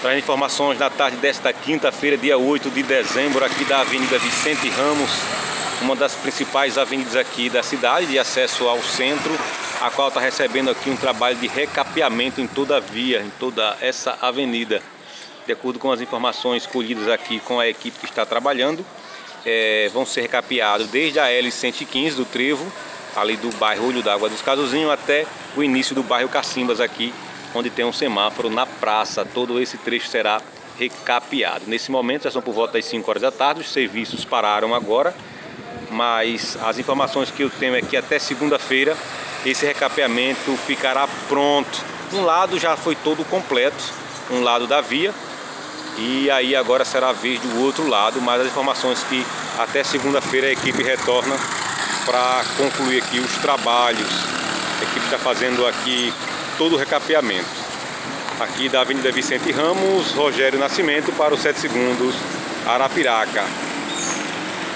Traz informações na tarde desta quinta-feira, dia 8 de dezembro, aqui da Avenida Vicente Ramos, uma das principais avenidas aqui da cidade, de acesso ao centro, a qual está recebendo aqui um trabalho de recapeamento em toda a via, em toda essa avenida. De acordo com as informações colhidas aqui com a equipe que está trabalhando, vão ser recapeados desde a L115 do Trevo, ali do bairro Olho d'Água dos Casuzinhos, até o início do bairro Cacimbas aqui, onde tem um semáforo na praça. Todo esse trecho será recapeado. Nesse momento já são por volta das 5 horas da tarde, os serviços pararam agora, mas as informações que eu tenho é que até segunda-feira esse recapeamento ficará pronto. Um lado já foi todo completo, um lado da via, e aí agora será a vez do outro lado, mas as informações que até segunda-feira a equipe retorna para concluir aqui os trabalhos. A equipe está fazendo aqui todo o recapeamento. Aqui da Avenida Vicente Ramos, Rogério Nascimento para o 7 Segundos, Arapiraca.